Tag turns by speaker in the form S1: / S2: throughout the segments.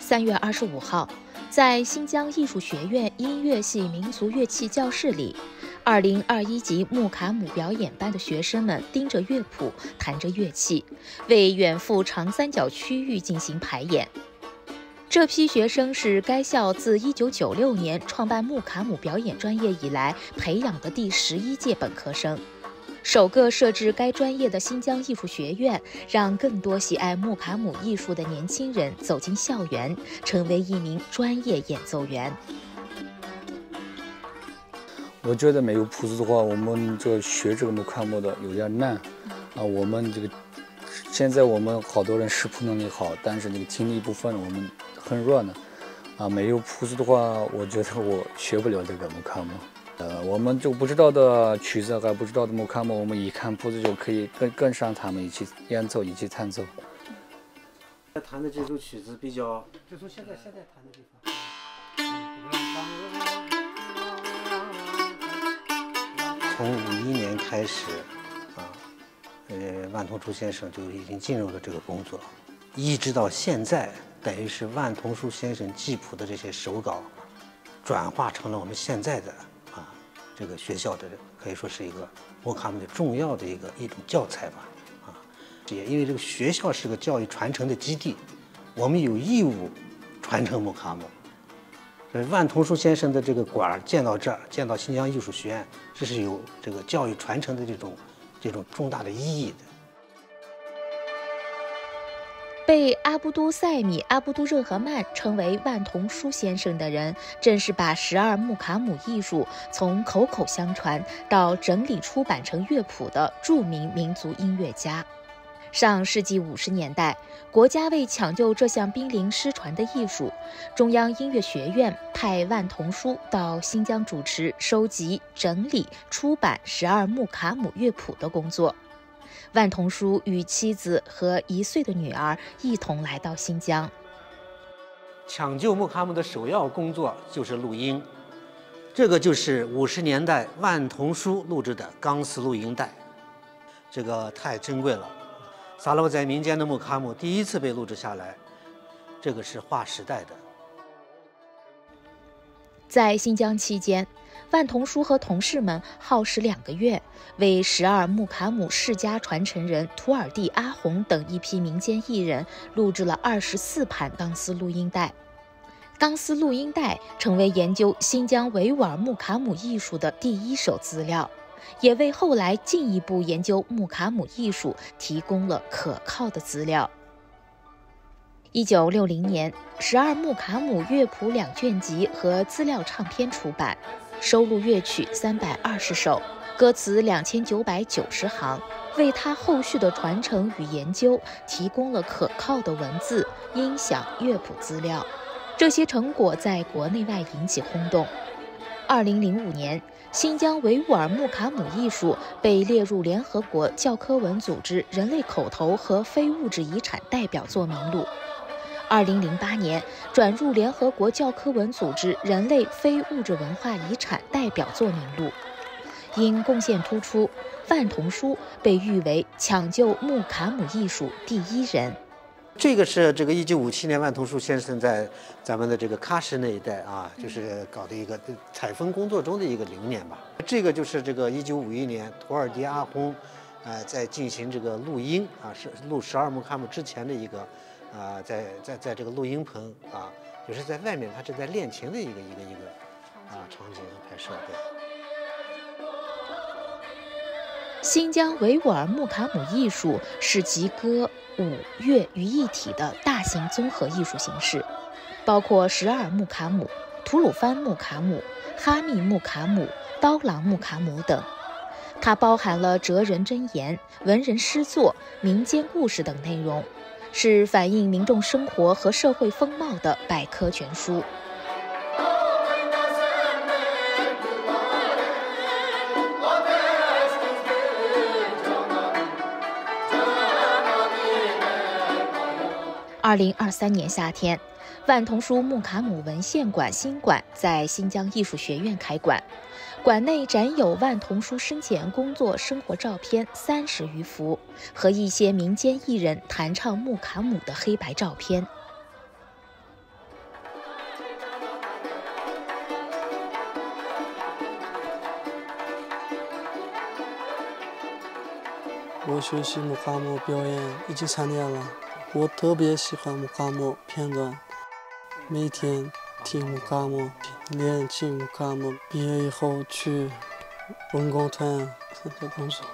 S1: 3月25号，在新疆艺术学院音乐系民族乐器教室里，2021级木卡姆表演班的学生们盯着乐谱，弹着乐器，为远赴长三角区域进行排演。这批学生是该校自1996年创办木卡姆表演专业以来培养的第11届本科生。首个设置该专业的新疆艺术学院，让更多喜爱木卡姆艺术的年轻人走进校园，成为一名专业演奏员。
S2: 我觉得没有谱子的话，我们这学这个木卡姆的有点难啊。我们这个现在我们好多人识谱能力好，但是那个听力部分我们很弱呢啊。没有谱子的话，我觉得我学不了这个木卡姆。我们就不知道的曲子还不知道的木卡姆，我们一看谱子就可以跟上他们一起演奏，一起弹奏。
S3: 弹的这首曲子比较，就从现在弹的地方。从51年开始，万童书先生就已经进入了这个工作，一直到现在，等于是万童书先生记谱的这些手稿，转化成了我们现在的这个学校的可以说是一个木卡姆的重要的一种教材吧，也因为这个学校是个教育传承的基地，我们有义务传承木卡姆。万童书先生的这个馆建到这儿，建到新疆艺术学院，这是有这个教育传承的这种重大的意义的。
S1: 被阿布都塞米·阿布都热合曼称为万童书先生的人，正是把12木卡姆艺术从口口相传到整理出版成乐谱的著名民族音乐家。上世纪50年代，国家为抢救这项濒临失传的艺术，中央音乐学院派万童书到新疆主持收集、整理、出版12木卡姆乐谱的工作。万童书与妻子和1岁的女儿一同来到新疆。
S3: 抢救木卡姆的首要工作就是录音，这个就是50年代万童书录制的钢丝录音带，这个太珍贵了。撒拉沃在民间的木卡姆第一次被录制下来，这个是划时代的。
S1: 在新疆期间，万童书和同事们耗时2个月，为12木卡姆世家传承人图尔蒂阿洪等一批民间艺人录制了24盘钢丝录音带。钢丝录音带成为研究新疆维吾尔木卡姆艺术的第一手资料，也为后来进一步研究木卡姆艺术提供了可靠的资料。1960年，12木卡姆乐谱2卷集和资料唱片出版，收录乐曲320首，歌词2990行，为他后续的传承与研究提供了可靠的文字、音响、乐谱资料。这些成果在国内外引起轰动。2005年，新疆维吾尔木卡姆艺术被列入联合国教科文组织人类口头和非物质遗产代表作名录。2008年，转入联合国教科文组织人类非物质文化遗产代表作名录。因贡献突出，万童书被誉为抢救木卡姆艺术第一人。
S3: 这个是这个1957年万童书先生在咱们的这个喀什那一带就是搞的一个采风工作中的一个灵年吧。这个就是这个1951年图尔蒂阿洪在进行这个录音是录12木卡姆之前的一个在这个录音棚就是在外面他正在练琴的一个场景拍摄的。
S1: 新疆维吾尔木卡姆艺术是集歌、舞、乐于一体的大型综合艺术形式，包括12木卡姆、吐鲁番木卡姆、哈密木卡姆、刀郎木卡姆等。它包含了哲人箴言、文人诗作、民间故事等内容，是反映民众生活和社会风貌的百科全书。2023年夏天，万童书木卡姆文献馆新馆在新疆艺术学院开馆，馆内展有万童书生前工作生活照片30余幅和一些民间艺人弹唱木卡姆的黑白照片。
S4: 我学习木卡姆表演已经3年了，我特别喜欢木卡姆片段，每天听木卡姆，练琴木卡姆，毕业以后去文工团工作。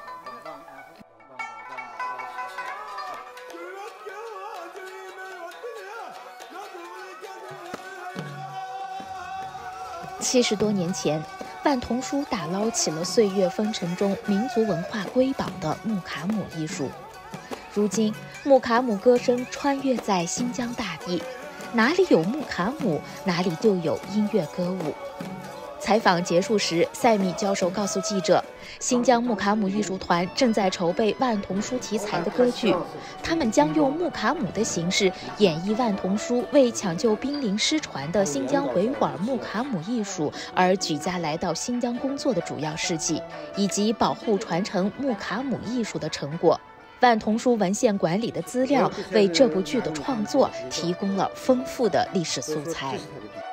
S1: 70多年前，万童书打捞起了岁月风尘中民族文化瑰宝的木卡姆艺术。如今，木卡姆歌声穿越在新疆大地，哪里有木卡姆，哪里就有音乐歌舞。采访结束时，赛米教授告诉记者，新疆木卡姆艺术团正在筹备万童书题材的歌剧，他们将用木卡姆的形式演绎万童书为抢救濒临失传的新疆维吾尔木卡姆艺术而举家来到新疆工作的主要事迹，以及保护传承木卡姆艺术的成果。万童书文献馆里的资料为这部剧的创作提供了丰富的历史素材。